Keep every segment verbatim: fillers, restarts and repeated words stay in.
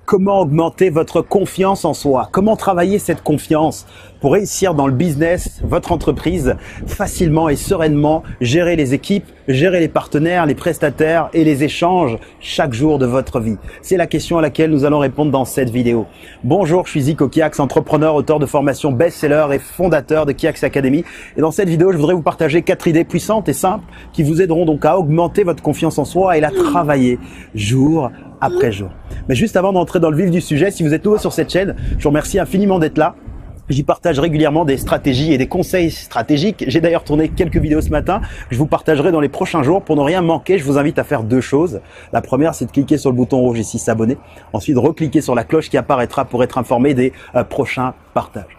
Comment augmenter votre confiance en soi? Comment travailler cette confiance pour réussir dans le business, votre entreprise, facilement et sereinement, gérer les équipes, gérer les partenaires, les prestataires et les échanges chaque jour de votre vie? C'est la question à laquelle nous allons répondre dans cette vidéo. Bonjour, je suis Zico Kiax, entrepreneur, auteur de formation best-seller et fondateur de Kiax Academy. Et dans cette vidéo, je voudrais vous partager quatre idées puissantes et simples qui vous aideront donc à augmenter votre confiance en soi et la travailler jour après jour. Mais juste avant d'entrer dans le vif du sujet, si vous êtes nouveau sur cette chaîne, je vous remercie infiniment d'être là. J'y partage régulièrement des stratégies et des conseils stratégiques. J'ai d'ailleurs tourné quelques vidéos ce matin. Je vous partagerai dans les prochains jours. Pour ne rien manquer, je vous invite à faire deux choses. La première, c'est de cliquer sur le bouton rouge ici, s'abonner. Ensuite, recliquer sur la cloche qui apparaîtra pour être informé des euh, prochains partages.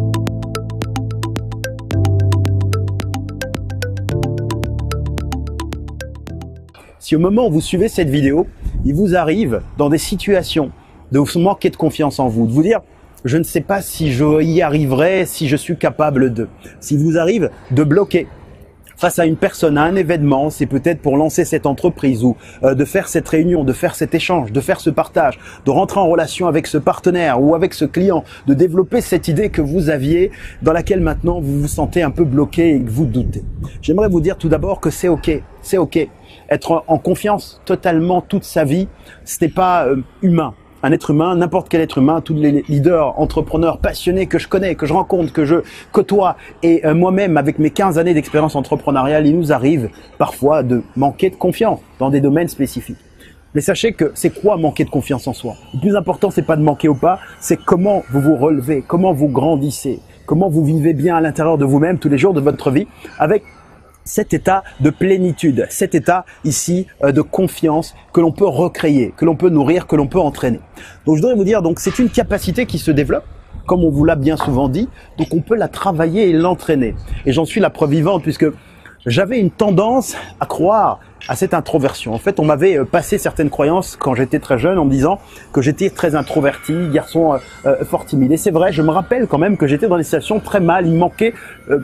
Si au moment où vous suivez cette vidéo, il vous arrive dans des situations de vous manquer de confiance en vous, de vous dire « je ne sais pas si je y arriverai, si je suis capable de ». S'il vous arrive de bloquer face à une personne, à un événement, c'est peut-être pour lancer cette entreprise ou euh, de faire cette réunion, de faire cet échange, de faire ce partage, de rentrer en relation avec ce partenaire ou avec ce client, de développer cette idée que vous aviez, dans laquelle maintenant vous vous sentez un peu bloqué et que vous doutez. J'aimerais vous dire tout d'abord que c'est ok, c'est ok. Être en confiance totalement toute sa vie, ce n'est pas euh, humain. Un être humain, n'importe quel être humain, tous les leaders, entrepreneurs passionnés que je connais, que je rencontre, que je côtoie, et euh, moi-même, avec mes quinze années d'expérience entrepreneuriale, il nous arrive parfois de manquer de confiance dans des domaines spécifiques. Mais sachez que c'est quoi manquer de confiance en soi? Le plus important, c'est pas de manquer ou pas, c'est comment vous vous relevez, comment vous grandissez, comment vous vivez bien à l'intérieur de vous-même tous les jours de votre vie, avec cet état de plénitude, cet état ici euh, de confiance que l'on peut recréer, que l'on peut nourrir, que l'on peut entraîner. Donc je voudrais vous dire, donc c'est une capacité qui se développe, comme on vous l'a bien souvent dit, donc on peut la travailler et l'entraîner. Et j'en suis la preuve vivante puisque j'avais une tendance à croire à cette introversion. En fait, on m'avait passé certaines croyances quand j'étais très jeune en me disant que j'étais très introverti, garçon euh, euh, fort timide. Et c'est vrai, je me rappelle quand même que j'étais dans des situations très mal, il me manquait euh,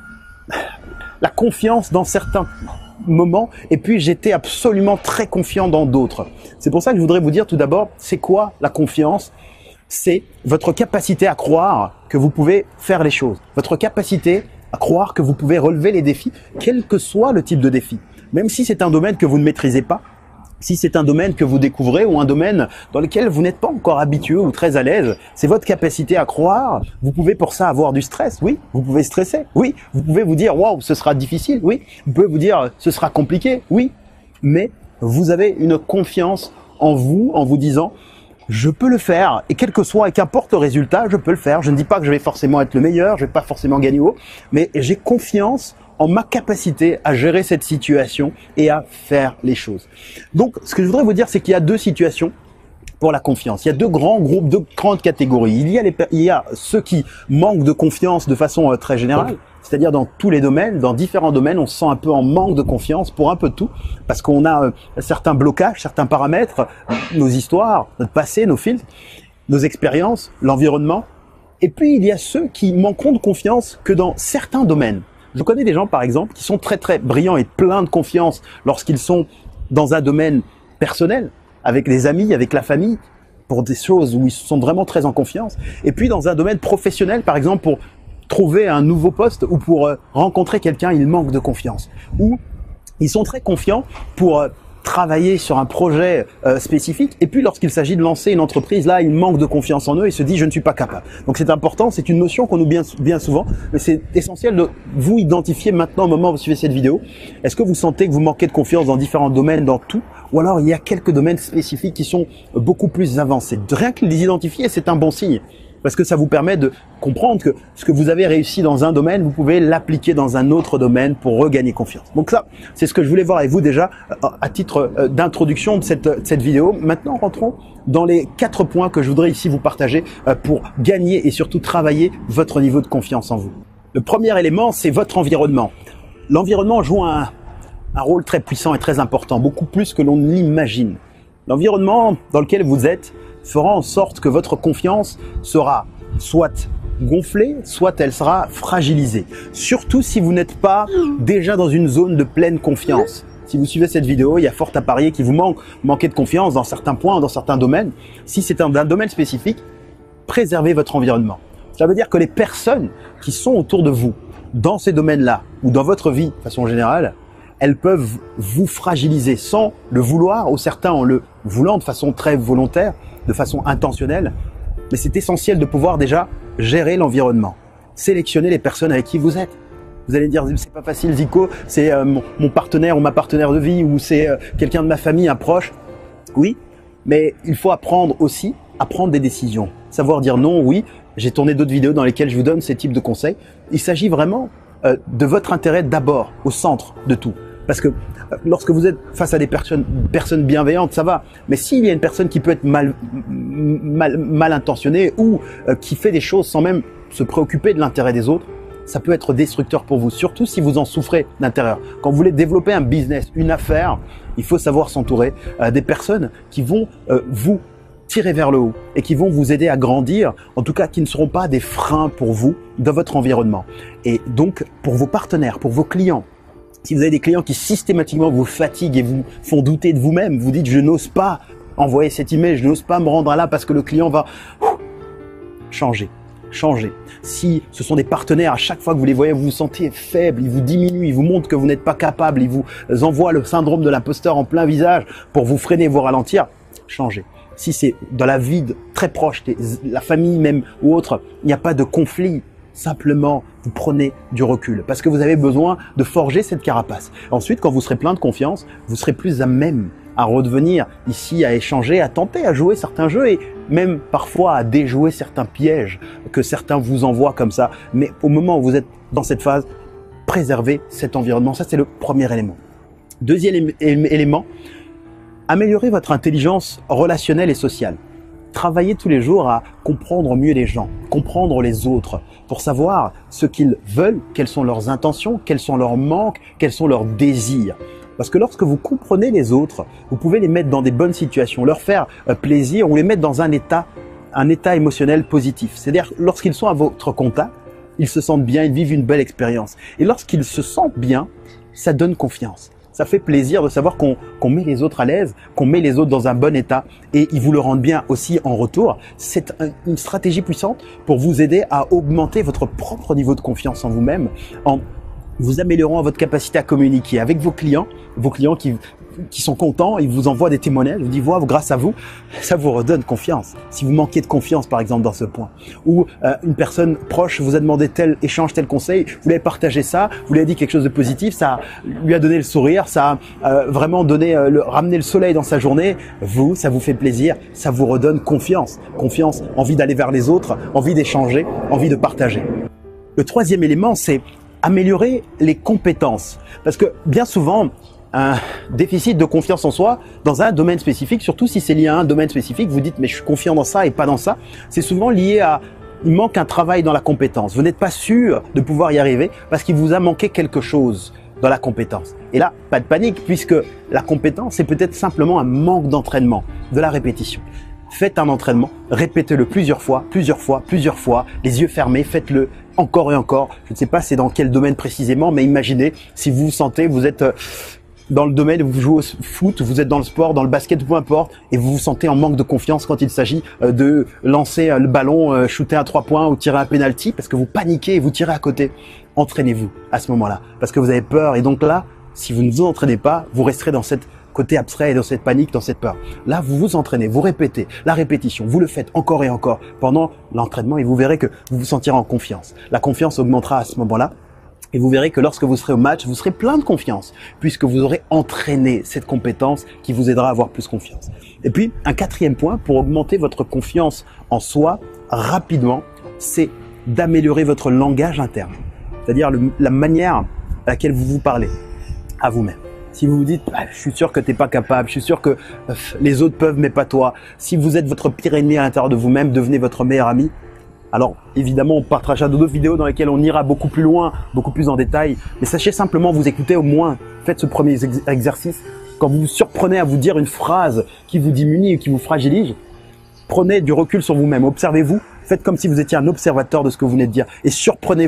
la confiance dans certains moments et puis j'étais absolument très confiant dans d'autres. C'est pour ça que je voudrais vous dire tout d'abord, c'est quoi la confiance? C'est votre capacité à croire que vous pouvez faire les choses, votre capacité à croire que vous pouvez relever les défis, quel que soit le type de défi. Même si c'est un domaine que vous ne maîtrisez pas, si c'est un domaine que vous découvrez ou un domaine dans lequel vous n'êtes pas encore habitué ou très à l'aise, c'est votre capacité à croire. Vous pouvez pour ça avoir du stress, oui. Vous pouvez stresser, oui. Vous pouvez vous dire, waouh, ce sera difficile, oui. Vous pouvez vous dire, ce sera compliqué, oui. Mais vous avez une confiance en vous, en vous disant, je peux le faire et quel que soit et qu'importe le résultat, je peux le faire. Je ne dis pas que je vais forcément être le meilleur, je vais pas forcément gagner haut, mais j'ai confiance en ma capacité à gérer cette situation et à faire les choses. Donc, ce que je voudrais vous dire, c'est qu'il y a deux situations pour la confiance. Il y a deux grands groupes, deux grandes catégories. Il y a, les, il y a ceux qui manquent de confiance de façon euh, très générale, c'est-à-dire dans tous les domaines, dans différents domaines, on se sent un peu en manque de confiance pour un peu de tout, parce qu'on a euh, certains blocages, certains paramètres, nos histoires, notre passé, nos filtres, nos expériences, l'environnement. Et puis, il y a ceux qui manqueront de confiance que dans certains domaines. Je connais des gens, par exemple, qui sont très très brillants et pleins de confiance lorsqu'ils sont dans un domaine personnel, avec les amis, avec la famille, pour des choses où ils sont vraiment très en confiance. Et puis dans un domaine professionnel, par exemple, pour trouver un nouveau poste ou pour euh, rencontrer quelqu'un, ils manquent de confiance. Ou ils sont très confiants pour euh, travailler sur un projet euh, spécifique et puis lorsqu'il s'agit de lancer une entreprise, là, ils manquent de confiance en eux et se disent « je ne suis pas capable ». Donc c'est important, c'est une notion qu'on oublie bien, bien souvent, mais c'est essentiel de vous identifier maintenant au moment où vous suivez cette vidéo. Est-ce que vous sentez que vous manquez de confiance dans différents domaines, dans tout, ou alors il y a quelques domaines spécifiques qui sont beaucoup plus avancés? Rien que les identifier, c'est un bon signe. Parce que ça vous permet de comprendre que ce que vous avez réussi dans un domaine, vous pouvez l'appliquer dans un autre domaine pour regagner confiance. Donc ça, c'est ce que je voulais voir avec vous déjà à titre d'introduction de cette, de cette vidéo. Maintenant, rentrons dans les quatre points que je voudrais ici vous partager pour gagner et surtout travailler votre niveau de confiance en vous. Le premier élément, c'est votre environnement. L'environnement joue un, un rôle très puissant et très important, beaucoup plus que l'on ne l'imagine. L'environnement dans lequel vous êtes fera en sorte que votre confiance sera soit gonflée, soit elle sera fragilisée. Surtout si vous n'êtes pas déjà dans une zone de pleine confiance. Si vous suivez cette vidéo, il y a fort à parier qu'il vous manque, manquez de confiance dans certains points, dans certains domaines. Si c'est un, un domaine spécifique, préservez votre environnement. Ça veut dire que les personnes qui sont autour de vous, dans ces domaines-là, ou dans votre vie de façon générale, elles peuvent vous fragiliser sans le vouloir, ou certains en le voulant de façon très volontaire, de façon intentionnelle. Mais c'est essentiel de pouvoir déjà gérer l'environnement, sélectionner les personnes avec qui vous êtes. Vous allez dire, c'est pas facile Zico, c'est euh, mon, mon partenaire ou ma partenaire de vie, ou c'est euh, quelqu'un de ma famille, un proche. Oui, mais il faut apprendre aussi à prendre des décisions. Savoir dire non, oui. J'ai tourné d'autres vidéos dans lesquelles je vous donne ces types de conseils. Il s'agit vraiment euh, de votre intérêt d'abord, au centre de tout. Parce que euh, lorsque vous êtes face à des personnes, personnes bienveillantes, ça va. Mais s'il y a une personne qui peut être mal, mal, mal intentionnée ou euh, qui fait des choses sans même se préoccuper de l'intérêt des autres, ça peut être destructeur pour vous, surtout si vous en souffrez d'intérieur. Quand vous voulez développer un business, une affaire, il faut savoir s'entourer euh, des personnes qui vont euh, vous tirer vers le haut et qui vont vous aider à grandir, en tout cas qui ne seront pas des freins pour vous dans votre environnement. Et donc, pour vos partenaires, pour vos clients, si vous avez des clients qui systématiquement vous fatiguent et vous font douter de vous-même, vous dites « je n'ose pas envoyer cet email, je n'ose pas me rendre là parce que le client va… » Changer. Changer. Si ce sont des partenaires, à chaque fois que vous les voyez, vous vous sentez faible, ils vous diminuent, ils vous montrent que vous n'êtes pas capable, ils vous envoient le syndrome de l'imposteur en plein visage pour vous freiner, vous ralentir, changez. Si c'est dans la vie très proche, la famille même ou autre, il n'y a pas de conflit. Simplement, vous prenez du recul parce que vous avez besoin de forger cette carapace. Ensuite, quand vous serez plein de confiance, vous serez plus à même à redevenir ici, à échanger, à tenter, à jouer certains jeux et même parfois à déjouer certains pièges que certains vous envoient comme ça. Mais au moment où vous êtes dans cette phase, préservez cet environnement. Ça, c'est le premier élément. Deuxième élément, améliorez votre intelligence relationnelle et sociale. Travaillez tous les jours à comprendre mieux les gens, comprendre les autres, pour savoir ce qu'ils veulent, quelles sont leurs intentions, quels sont leurs manques, quels sont leurs désirs. Parce que lorsque vous comprenez les autres, vous pouvez les mettre dans des bonnes situations, leur faire plaisir ou les mettre dans un état, un état émotionnel positif. C'est-à-dire lorsqu'ils sont à votre contact, ils se sentent bien, ils vivent une belle expérience. Et lorsqu'ils se sentent bien, ça donne confiance. Ça fait plaisir de savoir qu'on qu'on met les autres à l'aise, qu'on met les autres dans un bon état et ils vous le rendent bien aussi en retour. C'est une stratégie puissante pour vous aider à augmenter votre propre niveau de confiance en vous-même en vous améliorant votre capacité à communiquer avec vos clients, vos clients qui, qui sont contents, ils vous envoient des témoignages, ils vous disent wow, grâce à vous, ça vous redonne confiance. Si vous manquez de confiance par exemple dans ce point, ou euh, une personne proche vous a demandé tel échange, tel conseil, vous lui avez partagé ça, vous lui avez dit quelque chose de positif, ça lui a donné le sourire, ça a euh, vraiment donné, euh, le, ramené le soleil dans sa journée, vous, ça vous fait plaisir, ça vous redonne confiance, confiance, envie d'aller vers les autres, envie d'échanger, envie de partager. Le troisième élément, c'est améliorer les compétences. Parce que bien souvent, un déficit de confiance en soi dans un domaine spécifique, surtout si c'est lié à un domaine spécifique, vous dites mais je suis confiant dans ça et pas dans ça, c'est souvent lié à il manque un travail dans la compétence. Vous n'êtes pas sûr de pouvoir y arriver parce qu'il vous a manqué quelque chose dans la compétence. Et là, pas de panique puisque la compétence, c'est peut-être simplement un manque d'entraînement, de la répétition. Faites un entraînement, répétez-le plusieurs fois, plusieurs fois, plusieurs fois, les yeux fermés, faites-le encore et encore. Je ne sais pas c'est dans quel domaine précisément, mais imaginez si vous vous sentez, vous êtes dans le domaine où vous jouez au foot, vous êtes dans le sport, dans le basket, peu importe, et vous vous sentez en manque de confiance quand il s'agit de lancer le ballon, shooter à trois points ou tirer un penalty parce que vous paniquez et vous tirez à côté. Entraînez-vous à ce moment-là parce que vous avez peur et donc là, si vous ne vous entraînez pas, vous resterez dans cette côté abstrait et dans cette panique, dans cette peur. Là, vous vous entraînez, vous répétez la répétition, vous le faites encore et encore pendant l'entraînement et vous verrez que vous vous sentirez en confiance. La confiance augmentera à ce moment-là et vous verrez que lorsque vous serez au match, vous serez plein de confiance puisque vous aurez entraîné cette compétence qui vous aidera à avoir plus confiance. Et puis, un quatrième point pour augmenter votre confiance en soi rapidement, c'est d'améliorer votre langage interne. C'est-à-dire le, la manière à laquelle vous vous parlez à vous-même. Si vous vous dites ah, « je suis sûr que tu n'es pas capable, je suis sûr que euh, les autres peuvent mais pas toi », si vous êtes votre pire ennemi à l'intérieur de vous-même, devenez votre meilleur ami. Alors évidemment, on partagera d'autres vidéos dans lesquelles on ira beaucoup plus loin, beaucoup plus en détail. Mais sachez simplement vous écouter au moins. Faites ce premier ex exercice. Quand vous vous surprenez à vous dire une phrase qui vous diminue et qui vous fragilise, prenez du recul sur vous-même. Observez-vous. Faites comme si vous étiez un observateur de ce que vous venez de dire et surprenez-vous.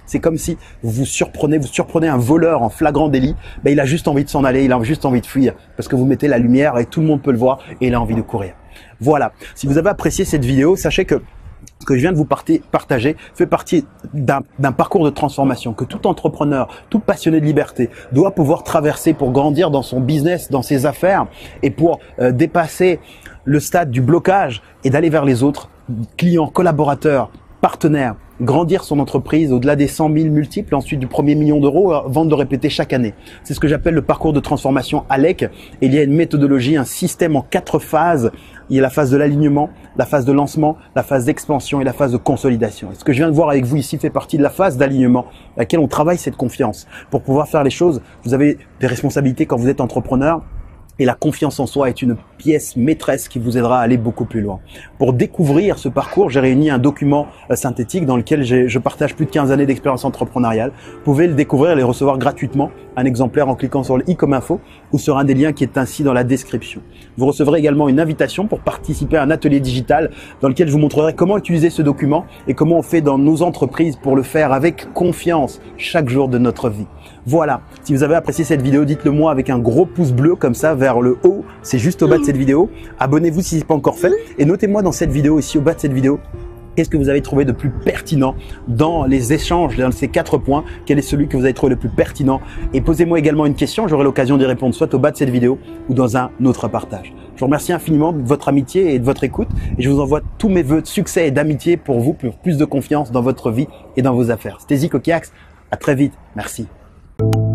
C'est comme si vous surprenez, vous surprenez un voleur en flagrant délit. Ben, il a juste envie de s'en aller, il a juste envie de fuir parce que vous mettez la lumière et tout le monde peut le voir et il a envie de courir. Voilà. Si vous avez apprécié cette vidéo, sachez que ce que je viens de vous partager fait partie d'un parcours de transformation que tout entrepreneur, tout passionné de liberté doit pouvoir traverser pour grandir dans son business, dans ses affaires et pour euh, dépasser le stade du blocage et d'aller vers les autres, clients, collaborateurs, partenaires, grandir son entreprise au-delà des cent mille multiples, ensuite du premier million d'euros, vente de répéter chaque année. C'est ce que j'appelle le parcours de transformation A L E C. Et il y a une méthodologie, un système en quatre phases. Il y a la phase de l'alignement, la phase de lancement, la phase d'expansion et la phase de consolidation. Et ce que je viens de voir avec vous ici fait partie de la phase d'alignement, à laquelle on travaille cette confiance. Pour pouvoir faire les choses, vous avez des responsabilités quand vous êtes entrepreneur. Et la confiance en soi est une pièce maîtresse qui vous aidera à aller beaucoup plus loin. Pour découvrir ce parcours, j'ai réuni un document synthétique dans lequel je partage plus de quinze années d'expérience entrepreneuriale. Vous pouvez le découvrir et le recevoir gratuitement, un exemplaire en cliquant sur le i comme info ou sur un des liens qui est ainsi dans la description. Vous recevrez également une invitation pour participer à un atelier digital dans lequel je vous montrerai comment utiliser ce document et comment on fait dans nos entreprises pour le faire avec confiance chaque jour de notre vie. Voilà, si vous avez apprécié cette vidéo, dites-le moi avec un gros pouce bleu comme ça vers le haut, c'est juste au bas de cette vidéo. Abonnez-vous si ce n'est pas encore fait et notez-moi dans cette vidéo, ici au bas de cette vidéo, qu'est-ce que vous avez trouvé de plus pertinent dans les échanges, dans ces quatre points, quel est celui que vous avez trouvé le plus pertinent et posez-moi également une question, j'aurai l'occasion d'y répondre soit au bas de cette vidéo ou dans un autre partage. Je vous remercie infiniment de votre amitié et de votre écoute et je vous envoie tous mes vœux de succès et d'amitié pour vous, pour plus de confiance dans votre vie et dans vos affaires. C'était Zico Kiax, à très vite, merci.